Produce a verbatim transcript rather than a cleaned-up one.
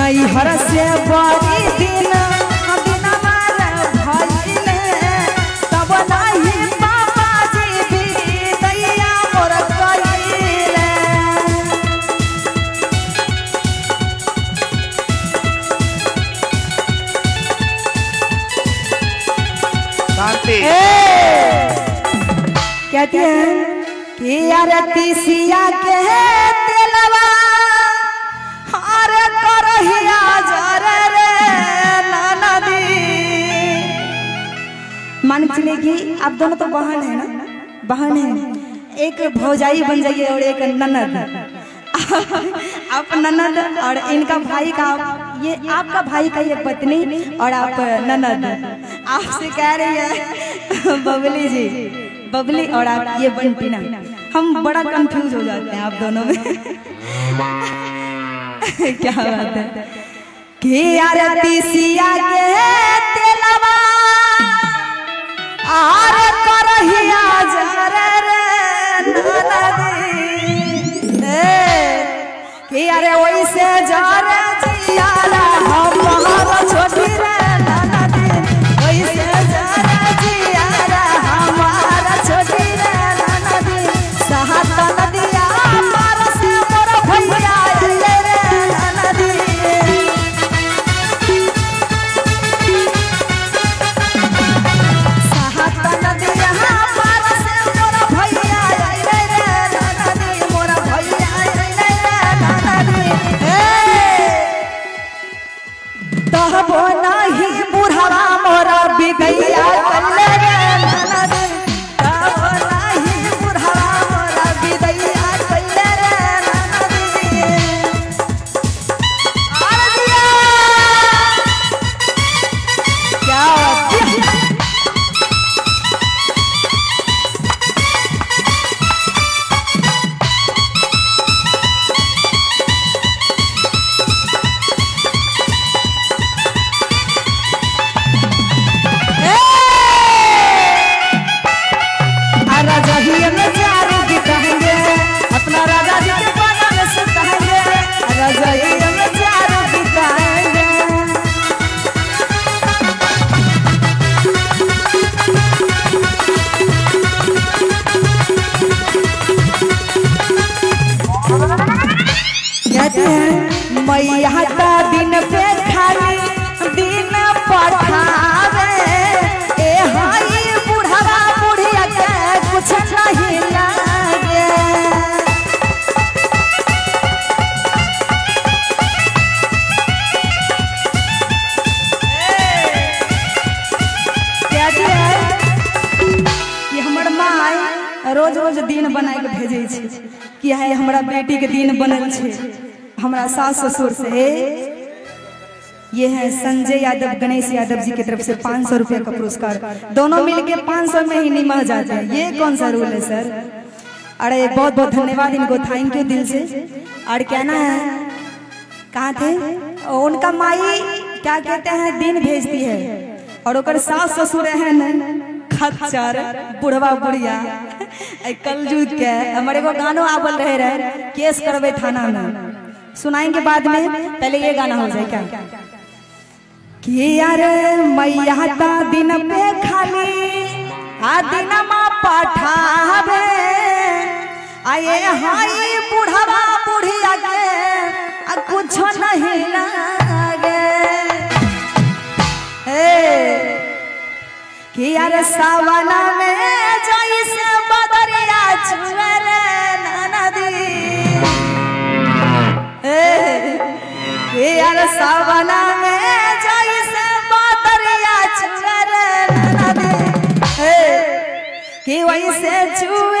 नहीं हर से बड़ी दिन दिन मार भइले तब नहीं बाबा जी भी दैया मोर कइले शांति कहती है कि यार तीसिया के तेलवा अरे करहिया जरे रे ननदी मान चलेगी आप दोनों तो बहन है ना बहन है एक भौजाई बन जाइए और एक ननद आप ननद और इनका भाई का ये आपका भाई का ये पत्नी और आप ननद आपसे कह रही है बबली जी बबली और आप ये बंटी ना हम बड़ा कंफ्यूज हो जाते हैं आप दोनों में क्या बात है कि यार तीसिया के तेलवा आर करहिया जरे रे ननदी कि अरे वैसे जरे जियारा हमारा छोटी रे ननदी वैसे जरे जियारा हमारा छोटी रे ननदी सहत नदिया मार से मोर भैया ले रे ननदी सहत नदिया मार से मोर भैया ले रे ननदी मोर भैया ले रे ननदी तहबो नाही बुढ़वा मोरा बिदैया कल्ले रे ननदी तहबो नाही बुढ़वा मोरा बिदैया कल्ले रे ननदी आर दिया क्या बात अपना राजा जी के बाला में सुताएंगे राजा ये में चारों बिताएंगे कहते हैं मैया का दिन पे खाली दिन पठावे ए हाई बुढ़वा बुढ़िया के कुछ नहीं लागे कि हमर माय रोज रोज दिन बनाए के भेजे छे कि है हमरा बेटी के दिन बनल छे हमरा सास ससुर से ये है संजय यादव गणेश यादव जी की तरफ से पाँच सौ रुपया का पुरस्कार दोनों मिलके पाँच सौ में ही निमह जाते हैं ये कौन सा रूल है सर अरे बहुत बहुत धन्यवाद इनको थैंक यू दिल से और कहना है कहाँ थे उनका माई क्या कहते हैं दिन भेजती है और ओकर सास ससुर है खच्चर बुढ़वा बुढ़िया कल जुग के हमारे को गानो आवल रहे रहे केस करवे थाना में सुनाएंगे बाद में पहले ये गाना हो जाए क्या कि यार मैया ता दिन पे खाली आ दिन मा पठावे आए हाय बुढ़वा बुढ़िया के आ कुछ नहीं लागे हे कि यार सावना में जैसे बदरिया छुए रे ननदी कि यार सावना में जैसे बदरिया छुए रे ननदी कि वैसे छुए